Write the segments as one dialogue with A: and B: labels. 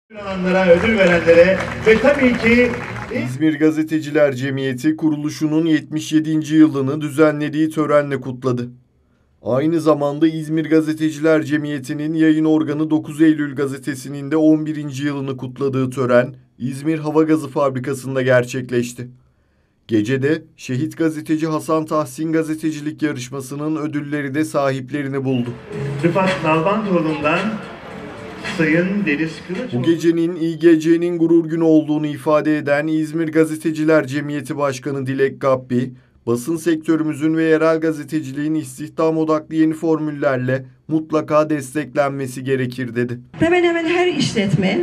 A: Alanlara ödül verenlere ve tabii ki
B: İzmir Gazeteciler Cemiyeti kuruluşunun 77. yılını düzenlediği törenle kutladı. Aynı zamanda İzmir Gazeteciler Cemiyeti'nin yayın organı 9 Eylül gazetesinin de 11. yılını kutladığı tören İzmir Hava Gazı Fabrikası'nda gerçekleşti. Gecede Şehit Gazeteci Hasan Tahsin Gazetecilik Yarışması'nın ödülleri de sahiplerini buldu.
A: Rıfat Nalbantoğlu'ndan Sayın Deniz Kılıç.
B: Bu gecenin İGC'nin gurur günü olduğunu ifade eden İzmir Gazeteciler Cemiyeti Başkanı Dilek Gabbi, basın sektörümüzün ve yerel gazeteciliğin istihdam odaklı yeni formüllerle mutlaka desteklenmesi gerekir dedi.
C: Hemen hemen her işletme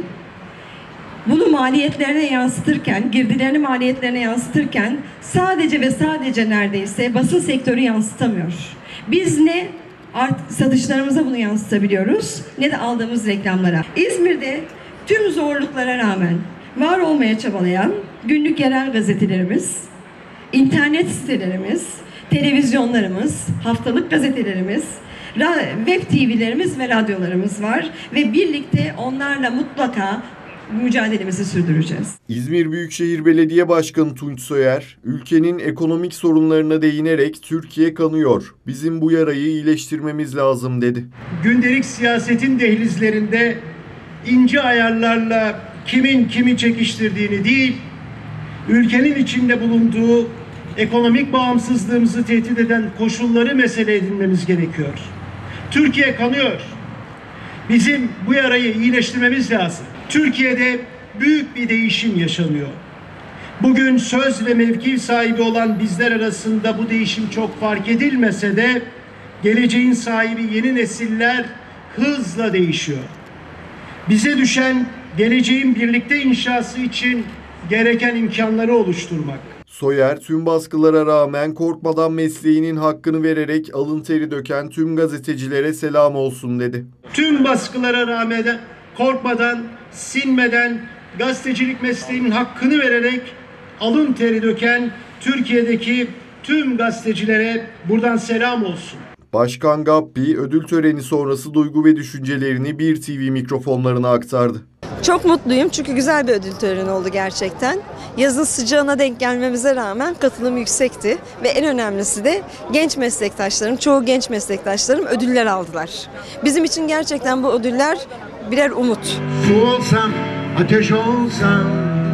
C: bunu maliyetlerine yansıtırken, girdilerini maliyetlerine yansıtırken sadece ve sadece neredeyse basın sektörü yansıtamıyor. Biz ne satışlarımıza bunu yansıtabiliyoruz ne de aldığımız reklamlara. İzmir'de tüm zorluklara rağmen var olmaya çabalayan günlük yerel gazetelerimiz, internet sitelerimiz, televizyonlarımız, haftalık gazetelerimiz, web TV'lerimiz ve radyolarımız var ve birlikte onlarla mutlaka mücadelemizi sürdüreceğiz.
B: İzmir Büyükşehir Belediye Başkanı Tunç Soyer, ülkenin ekonomik sorunlarına değinerek Türkiye kanıyor, bizim bu yarayı iyileştirmemiz lazım dedi.
D: Gündelik siyasetin dehlizlerinde ince ayarlarla kimin kimi çekiştirdiğini değil, ülkenin içinde bulunduğu ekonomik bağımsızlığımızı tehdit eden koşulları mesele edinmemiz gerekiyor. Türkiye kanıyor. Bizim bu yarayı iyileştirmemiz lazım. Türkiye'de büyük bir değişim yaşanıyor. Bugün söz ve mevki sahibi olan bizler arasında bu değişim çok fark edilmese de geleceğin sahibi yeni nesiller hızla değişiyor. Bize düşen geleceğin birlikte inşası için gereken imkanları oluşturmak.
B: Soyer, tüm baskılara rağmen korkmadan mesleğinin hakkını vererek alın teri döken tüm gazetecilere selam olsun dedi.
D: Tüm baskılara rağmen korkmadan, sinmeden gazetecilik mesleğinin hakkını vererek alın teri döken Türkiye'deki tüm gazetecilere buradan selam olsun.
B: Başkan Gabbi ödül töreni sonrası duygu ve düşüncelerini Bir TV mikrofonlarına aktardı.
E: Çok mutluyum çünkü güzel bir ödül töreni oldu gerçekten. Yazın sıcağına denk gelmemize rağmen katılım yüksekti ve en önemlisi de çoğu genç meslektaşlarım ödüller aldılar. Bizim için gerçekten bu ödüller birer umut.
F: Su olsam, ateş olsam,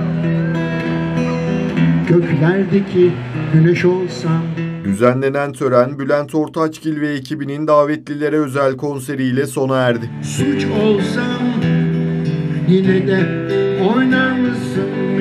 F: göklerdeki güneş olsam.
B: Düzenlenen tören Bülent Ortaçgil ve ekibinin davetlilere özel konseriyle sona erdi.
F: Suç olsam yine de oynar mısın